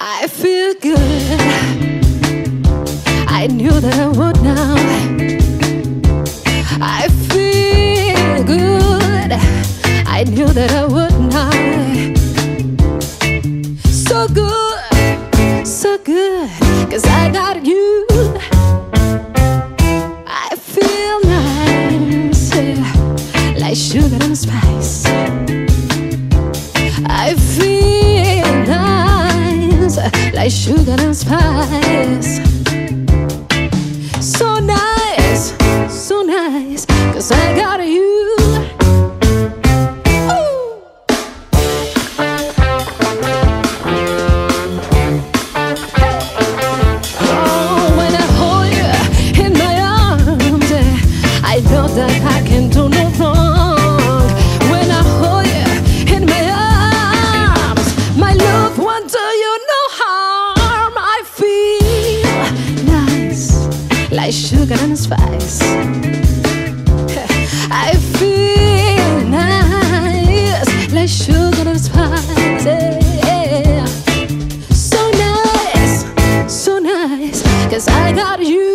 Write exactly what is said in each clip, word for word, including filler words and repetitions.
I feel good. I knew that I would now. I feel good. I knew that I would now. So good, so good, 'cause I got you. I feel nice, yeah, like sugar and spice. I feel nice, like sugar and spice. So nice, so nice, 'cause I got you. Ooh. Oh, when I hold you in my arms, I know that I can do no wrong. When I hold you in my arms, my love won't do you no harm. I feel nice, like sugar and spice. I feel nice, like sugar and spice. Yeah. So nice, so nice, 'cause I got you.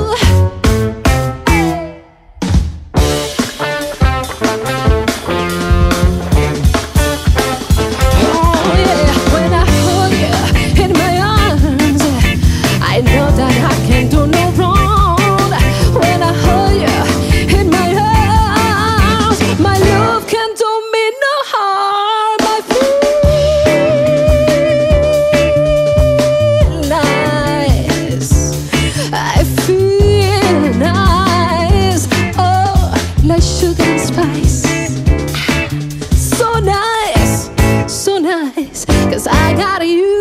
Oh yeah, when I hold you in my arms, I know that I can do no wrong. When I hold you in my arms, my love can do me no harm. I feel nice, I feel nice, oh, like sugar and spice. So nice, so nice, 'cause I got you.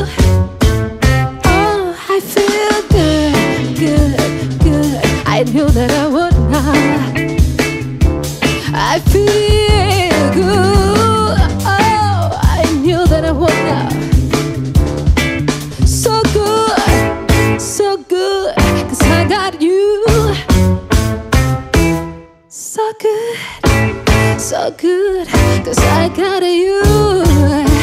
Oh, I feel good, good, good. I knew that I would not. I feel good. Oh, I knew that I would not. So good, so good, 'cause I got you. So good, so good, 'cause I got you.